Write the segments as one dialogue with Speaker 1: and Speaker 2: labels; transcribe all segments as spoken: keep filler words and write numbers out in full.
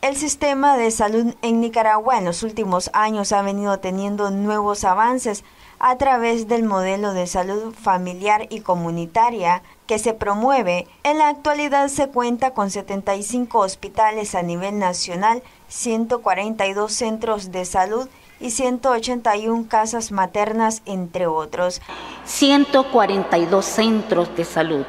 Speaker 1: El sistema de salud en Nicaragua en los últimos años ha venido teniendo nuevos avances a través del modelo de salud familiar y comunitaria que se promueve. En la actualidad se cuenta con setenta y cinco hospitales a nivel nacional, ciento cuarenta y dos centros de salud y ciento ochenta y una casas maternas, entre otros.
Speaker 2: ciento cuarenta y dos centros de salud,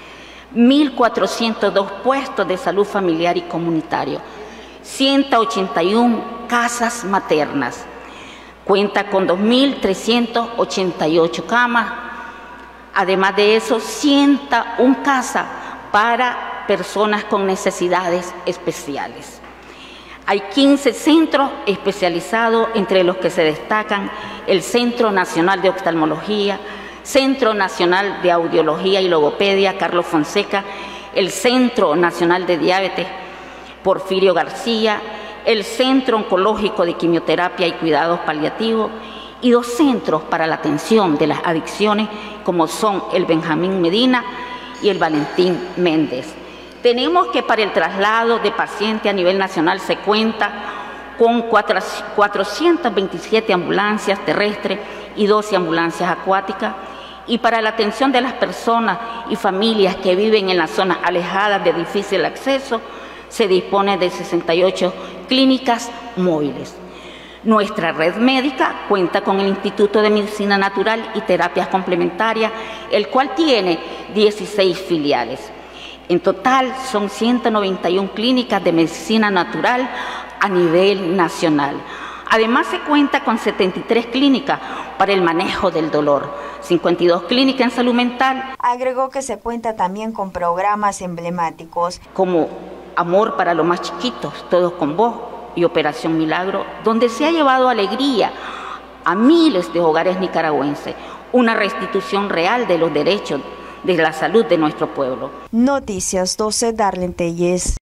Speaker 2: mil cuatrocientos dos puestos de salud familiar y comunitario, ciento ochenta y una casas maternas. Cuenta con dos mil trescientas ochenta y ocho camas. Además de eso, ciento una casas para personas con necesidades especiales. Hay quince centros especializados, entre los que se destacan el Centro Nacional de Oftalmología, Centro Nacional de Audiología y Logopedia, Carlos Fonseca, el Centro Nacional de Diabetes, Porfirio García, el Centro Oncológico de Quimioterapia y Cuidados Paliativos y dos centros para la atención de las adicciones, como son el Benjamín Medina y el Valentín Méndez. Tenemos que para el traslado de pacientes a nivel nacional se cuenta con cuatrocientas veintisiete ambulancias terrestres y doce ambulancias acuáticas, y para la atención de las personas y familias que viven en las zonas alejadas de difícil acceso, se dispone de sesenta y ocho clínicas móviles. Nuestra red médica cuenta con el Instituto de Medicina Natural y Terapias Complementarias, el cual tiene dieciséis filiales. En total son ciento noventa y una clínicas de medicina natural a nivel nacional. Además se cuenta con setenta y tres clínicas para el manejo del dolor, cincuenta y dos clínicas en salud mental.
Speaker 1: Agregó que se cuenta también con programas emblemáticos
Speaker 2: como Amor para los más chiquitos, Todos con Vos y Operación Milagro, donde se ha llevado alegría a miles de hogares nicaragüenses, una restitución real de los derechos de la salud de nuestro pueblo.
Speaker 1: Noticias doce, Darlene Telles.